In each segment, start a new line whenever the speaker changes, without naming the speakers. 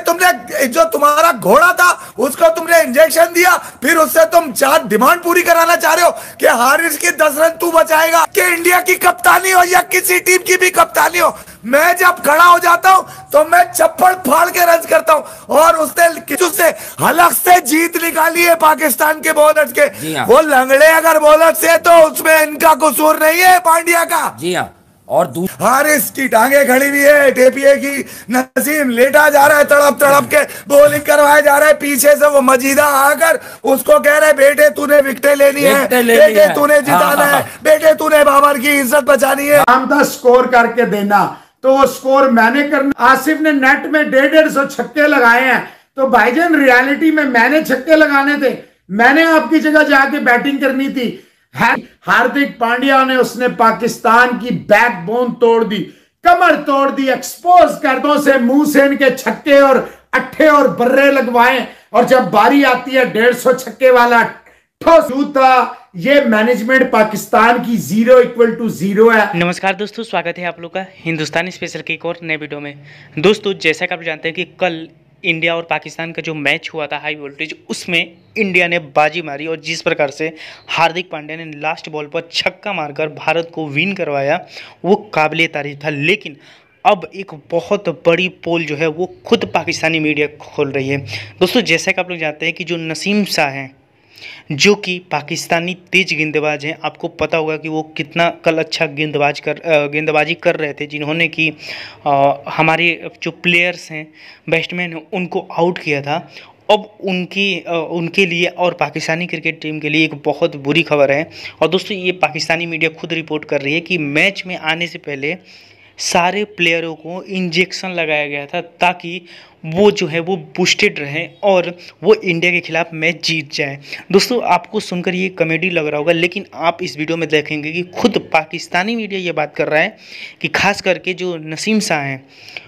तुमने जो तुम्हारा घोड़ा था उसको तुमने इंजेक्शन दिया, फिर उससे तुम 4 डिमांड पूरी कराना चाह रहे हो कि हारिस की 10 रन तू बचाएगा, कि इंडिया की कप्तानी हो या किसी टीम की भी कप्तानी हो, मैं जब खड़ा हो जाता हूं तो मैं चप्पल फाड़ के रन करता हूं। और उसने हलक से जीत निकाली है पाकिस्तान के बॉलर्स के। वो लंगड़े अगर बॉलर से तो उसमें इनका कसूर नहीं है पांड्या का।
जी हाँ। और
हारिस की टांगे खड़ी हुई है, टेपिए की, नसीम लेटा जा रहा है, तड़प तड़प के बॉलिंग करवाया जा रहा है, पीछे से वो मजीदा आकर उसको कह रहे बेटे तूने विकेटें लेनी है, बेटे तूने जिताना है, बेटे तूने बाबर की इज्जत बचानी है।
हम तो स्कोर करके देना, तो वो स्कोर मैंने करना। आसिफ ने नेट में 150 छक्के लगाए हैं, तो भाईजान रियलिटी में मैंने छक्के लगाने थे, मैंने आपकी जगह जाके बैटिंग करनी थी। हार्दिक पांड्या ने उसने पाकिस्तान की बैकबोन तोड़ दी, कमर तोड़ दी, एक्सपोज गर्दों से मुंह से इनके छक्के और अट्ठे और बर्रे लगवाए, और जब बारी आती है 150 छक्के वाला ठोस जूता। ये मैनेजमेंट पाकिस्तान की 0 है।
नमस्कार दोस्तों, स्वागत है आप लोग का हिंदुस्तानी स्पेशल के एक और नए वीडियो में। दोस्तों जैसा कि आप जानते हैं कि कल इंडिया और पाकिस्तान का जो मैच हुआ था हाई वोल्टेज, उसमें इंडिया ने बाजी मारी और जिस प्रकार से हार्दिक पांड्या ने लास्ट बॉल पर छक्का मारकर भारत को विन करवाया वो काबिले तारीफ था। लेकिन अब एक बहुत बड़ी पोल जो है वो खुद पाकिस्तानी मीडिया खोल रही है। दोस्तों जैसा कि आप लोग जानते हैं कि जो नसीम शाह हैं, जो कि पाकिस्तानी तेज गेंदबाज हैं, आपको पता होगा कि वो कितना कल अच्छा गेंदबाजी कर रहे थे, जिन्होंने कि हमारे जो प्लेयर्स हैं, बैट्समैन हैं, उनको आउट किया था। अब उनके लिए और पाकिस्तानी क्रिकेट टीम के लिए एक बहुत बुरी खबर है। और दोस्तों ये पाकिस्तानी मीडिया खुद रिपोर्ट कर रही है कि मैच में आने से पहले सारे प्लेयरों को इंजेक्शन लगाया गया था ताकि वो जो है वो बूस्टेड रहें और वो इंडिया के खिलाफ मैच जीत जाए। दोस्तों आपको सुनकर ये कॉमेडी लग रहा होगा, लेकिन आप इस वीडियो में देखेंगे कि खुद पाकिस्तानी मीडिया ये बात कर रहा है कि खास करके जो नसीम शाह हैं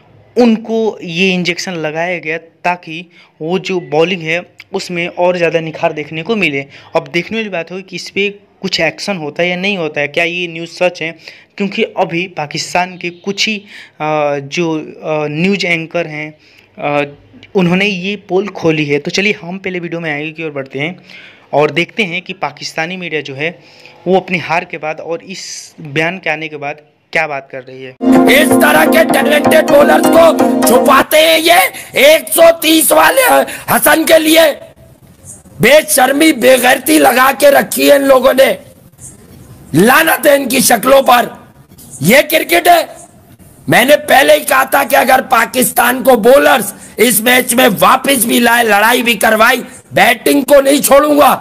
उनको ये इंजेक्शन लगाया गया ताकि वो जो बॉलिंग है उसमें और ज़्यादा निखार देखने को मिले। अब देखने वाली बात होगी कि इस पर कुछ एक्शन होता है या नहीं होता है, क्या ये न्यूज़ सच है? क्योंकि अभी पाकिस्तान के कुछ ही जो न्यूज़ एंकर हैं उन्होंने ये पोल खोली है। तो चलिए हम पहले वीडियो में आगे की ओर बढ़ते हैं और देखते हैं कि पाकिस्तानी मीडिया जो है वो अपनी हार के बाद और इस बयान के आने के बाद क्या बात कर रही है।
इस तरह के टैलेंटेड बॉलर्स को छुपाते हैं ये 130 वाले हसन के लिए। बेशर्मी बेगैरती लगा के रखी है इन लोगों ने, लानत है इनकी शक्लों पर। यह क्रिकेट है। मैंने पहले ही कहा था कि अगर पाकिस्तान को बॉलर्स इस मैच में वापस भी लाए, लड़ाई भी करवाई, बैटिंग को नहीं छोड़ूंगा।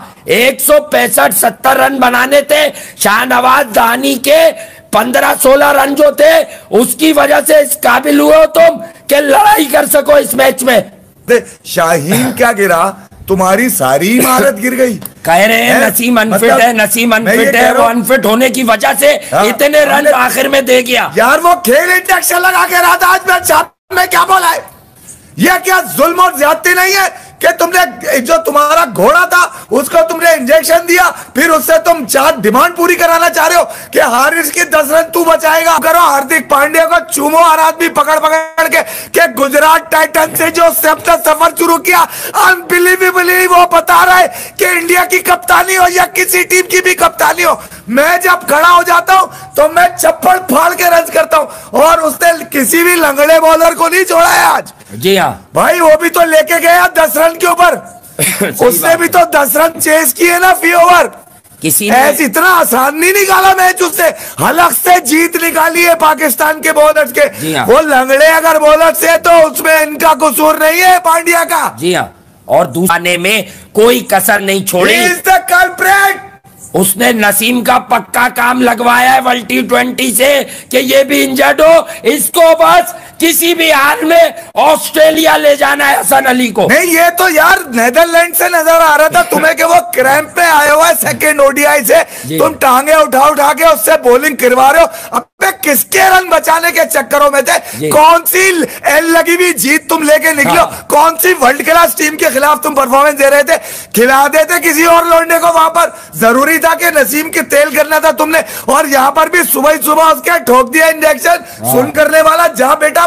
165-70 रन बनाने थे। शाहनवाज दानी के 15-16 रन जो थे उसकी वजह से इस काबिल हुए हो तुम कि लड़ाई कर सको इस मैच में।
शाहीन क्या गिरा, तुम्हारी सारी इमारत गिर गई।
कह रहे हैं नसीम अनफिट है, नसीम अनफिट है। वो अनफिट होने की वजह से इतने रन आखिर में दे गया।
यार वो खेल इंजेक्शन लगा के रहा था आज मैच में, क्या बोला है? यह क्या जुल्म और ज्यादती नहीं है कि तुमने जो तुम्हारा घोड़ा था उसको तुमने इंजेक्शन दिया, फिर उससे तुम 4 डिमांड पूरी कराना चाह रहे हो कि हारिस की 10 रन तू बचाएगा। करो हार्दिक पांड्या को चूमो हर आदमी पकड़ पकड़ के गुजरात टाइटन से जो सफर शुरू किया, अनबिलीवेबली वो बता रहा है कि इंडिया की कप्तानी हो या किसी टीम की भी कप्तानी हो, मैं जब खड़ा हो जाता हूं तो मैं चप्पल फाड़ के रन करता हूं। और उसने किसी भी लंगड़े बॉलर को नहीं छोड़ा है आज।
जी हाँ
भाई, वो भी तो लेके गया 10 रन के ऊपर उसने भी तो 10 रन चेस किए ना फी ओवर।
किसी
ऐसे इतना आसान नहीं निकाला मैच, उससे हलक से जीत निकाली है पाकिस्तान के बॉलर्स के।
हाँ।
वो लंगड़े अगर बॉलर से तो उसमें इनका कसूर नहीं है पांड्या का।
जी हाँ। और दूसरे में कोई कसर नहीं छोड़ी।
He is the culprit।
उसने नसीम का पक्का काम लगवाया है वर्ल्ड T20 से कि ये भी इंजर्ड हो, इसको बस किसी भी हाल में ऑस्ट्रेलिया ले जाना है हसन अली को।
नहीं, ये तो यार नेदरलैंड से नजर आ रहा था तुम्हें कि वो क्रैम्प पे आया हुआ है सेकंड ओडीआई से, तुम टांगे उठा के उससे बॉलिंग करवा रहे हो। अब किसके रन बचाने के चक्करों में थे? कौन सी एल लगी हुई जीत तुम लेके निकलो? कौन सी वर्ल्ड क्लास टीम के खिलाफ तुम परफॉर्मेंस दे रहे थे? खिला देते किसी और लौंडे को। वहां पर जरूरी था कि नसीम के तेल करना था तुमने, और यहाँ पर भी सुबह सुबह उसके ठोक दिया इंजेक्शन। सुन करने वाला जा बेटा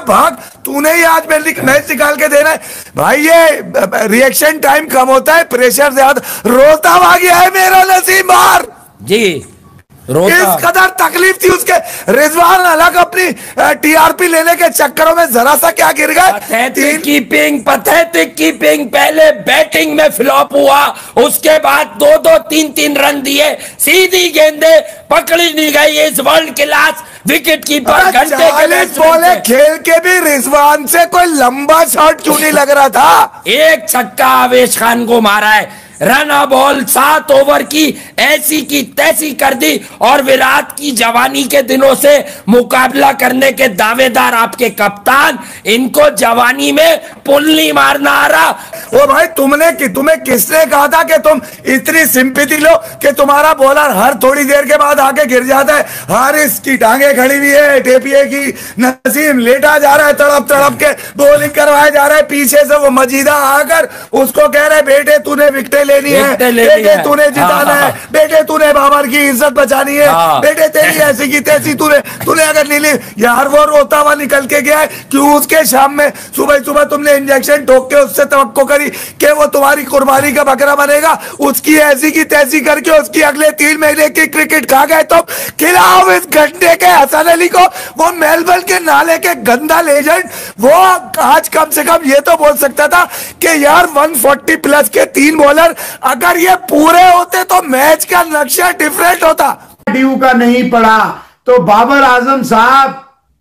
भाग, तूने ही आज मैच निकाल के देना है भाई। ये रिएक्शन टाइम कम होता है, प्रेशर ज्यादा। रोता हुआ गया है मेरा नसीम बार
जी, रोता।
इस कदर तकलीफ थी उसके। रिजवान अलग अपनी टीआरपी लेने के चक्करों में जरा सा क्या गिर गए।
पैथेटिक कीपिंग पहले बैटिंग में फ्लॉप हुआ, उसके बाद 2-2 3-3 रन दिए, सीधी गेंदे पकड़ी नहीं गई। इस वर्ल्ड क्लास विकेट कीपर घंटे के
बोले खेल के भी रिजवान से कोई लंबा शॉट क्यों नहीं लग रहा था।
एक छक्का आवेश खान को मारा है, रन बॉल 7 ओवर की ऐसी की तैसी कर दी। और विराट की जवानी के दिनों से मुकाबला करने के दावेदार आपके कप्तान, इनको जवानी में पुल नहीं मारना आ रहा।
ओ भाई तुम्हें किसने कहा था कि तुम इतनी सिंपैथी लो कि तुम्हारा बॉलर हर थोड़ी देर के बाद आके गिर जाता है। हारिस की टांगे खड़ी हुई है, टेपिए की, नसीम लेटा जा रहा है, तड़प तड़प के बॉलिंग करवाया जा रहा है। पीछे से वो मजीदा आकर उसको कह रहे बेटे तूने विकेटें लेनी है, बेटे तूने जिताना है, बेटे तूने बाबर की इज्जत बचानी है, बेटे तेरी ऐसी की तैसी तूने अगर नहीं ली। यार वो रोता हुआ निकल के गया है, क्यों उसके शाम में सुबह तुमने इंजेक्शन ठोक के उससे तवक्को करी कि वो तुम्हारी कुर्बानी का बकरा बनेगा। उसकी ऐसी की तैसी करके उसकी अगले 3 महीने की क्रिकेट खा गए। तो खिलाओ इस घंटे के हसन अली को, वो मेलबर्न के नाले के गंदा लेजेंड। वो आज कम से कम ये तो बोल सकता था कि यार 140 प्लस के 3 बॉलर अगर ये पूरे होते तो मैच का नक्शा डिफरेंट होता।
ड्यू का नहीं पड़ा तो बाबर आजम साहब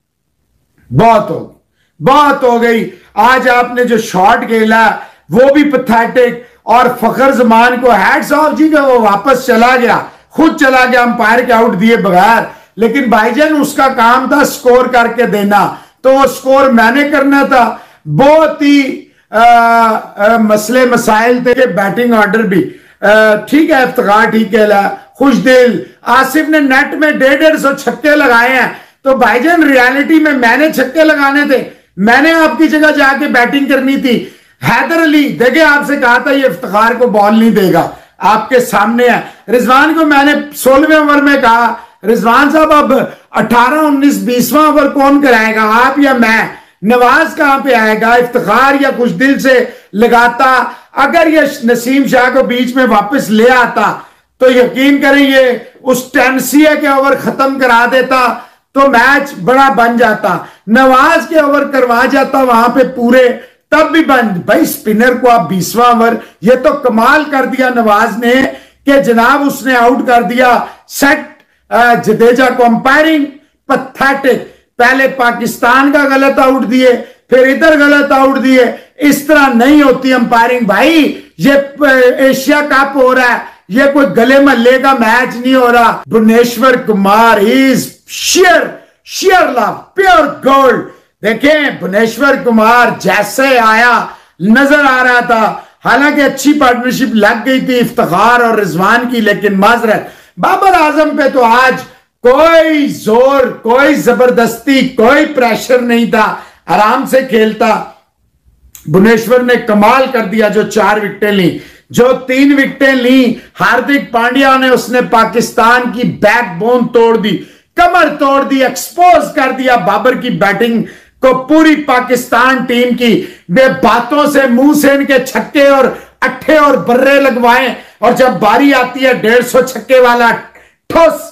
बहुत हो गई। आज आपने जो शॉट खेला वो भी पैथेटिक, और फखर जमान को हैट्स ऑफ जी का वो वापस चला गया, खुद चला गया अंपायर के आउट दिए बगैर। लेकिन भाईजान उसका काम था स्कोर करके देना, तो वो स्कोर मैंने करना था। बहुत ही मसले मसाइल थे, बैटिंग ऑर्डर भी ठीक है, इफ्तिखार ठीक है, खुशदिल आसिफ ने नेट में 150 छक्के लगाए हैं। तो भाईजान रियलिटी में मैंने छक्के लगाने थे, मैंने आपकी जगह जाके बैटिंग करनी थी। हैदर अली देखिए, आपसे कहा था ये इफ्तिखार को बॉल नहीं देगा, आपके सामने है। रिजवान को मैंने 16वें ओवर में कहा, रिजवान साहब अब 18, 19, 20वां ओवर कौन कराएगा, आप या मैं? नवाज कहां पे आएगा? इफ्तिखार या कुछ दिल से लगाता। अगर ये नसीम शाह को बीच में वापस ले आता तो यकीन करें ये उस टेंसिया के ओवर खत्म करा देता, तो मैच बड़ा बन जाता। नवाज के ओवर करवा जाता वहां पे पूरे, तब भी बन। भाई स्पिनर को आप 20वां ओवर, ये तो कमाल कर दिया नवाज ने कि जनाब उसने आउट कर दिया सेट जडेजा को। अंपायरिंग पैथेटिक, पहले पाकिस्तान का गलत आउट दिए, फिर इधर गलत आउट दिए। इस तरह नहीं होती अंपायरिंग भाई। ये एशिया कप हो रहा है, ये कोई गले महल्ले का मैच नहीं हो रहा। Bhuvneshwar Kumar is share love, pure gold. देखें भुवनेश्वर कुमार जैसे आया नजर आ रहा था, हालांकि अच्छी पार्टनरशिप लग गई थी इफ्तिखार और रिजवान की, लेकिन माजरत बाबर आजम पे तो आज कोई जोर, कोई जबरदस्ती, कोई प्रेशर नहीं था, आराम से खेलता। भुवनेश्वर ने कमाल कर दिया जो 4 विकेटें ली, जो 3 विकेटें ली हार्दिक पांड्या ने, उसने पाकिस्तान की बैकबोन तोड़ दी, कमर तोड़ दी, एक्सपोज कर दिया बाबर की बैटिंग को, पूरी पाकिस्तान टीम की। वे बातों से मुंह से इनके छक्के और अट्ठे और बर्रे लगवाए, और जब बारी आती है 150 छक्के वाला ठोस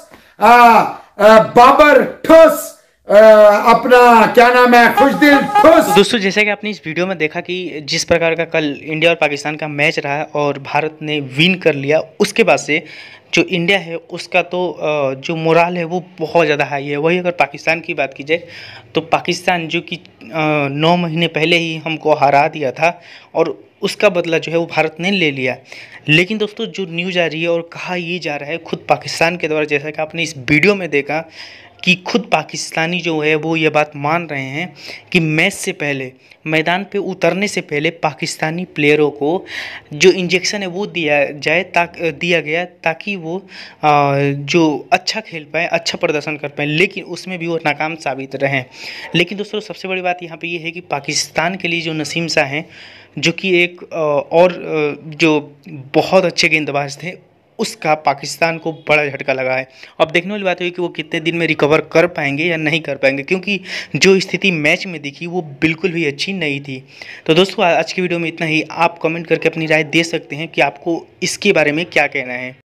बाबर ठोस अपना क्या नाम है खुशदिल ठोस।
दोस्तों जैसे कि आपने इस वीडियो में देखा कि जिस प्रकार का कल इंडिया और पाकिस्तान का मैच रहा और भारत ने विन कर लिया, उसके बाद से जो इंडिया है उसका तो जो मोराल है वो बहुत ज़्यादा हाई है। वही अगर पाकिस्तान की बात की जाए तो पाकिस्तान जो कि 9 महीने पहले ही हमको हरा दिया था और उसका बदला जो है वो भारत ने ले लिया। लेकिन दोस्तों जो न्यूज़ आ रही है और कहा ये जा रहा है खुद पाकिस्तान के द्वारा, जैसा कि आपने इस वीडियो में देखा कि खुद पाकिस्तानी जो है वो ये बात मान रहे हैं कि मैच से पहले, मैदान पे उतरने से पहले पाकिस्तानी प्लेयरों को जो इंजेक्शन है वो दिया गया ताकि वो जो अच्छा खेल पाए, अच्छा प्रदर्शन कर पाए, लेकिन उसमें भी वो नाकाम साबित रहे। लेकिन दोस्तों सबसे बड़ी बात यहाँ पे ये है कि पाकिस्तान के लिए जो नसीम शाह हैं, जो कि एक और जो बहुत अच्छे गेंदबाज थे, उसका पाकिस्तान को बड़ा झटका लगा है। अब देखने वाली बात हुई कि वो कितने दिन में रिकवर कर पाएंगे या नहीं कर पाएंगे, क्योंकि जो स्थिति मैच में दिखी वो बिल्कुल भी अच्छी नहीं थी। तो दोस्तों आज की वीडियो में इतना ही। आप कमेंट करके अपनी राय दे सकते हैं कि आपको इसके बारे में क्या कहना है।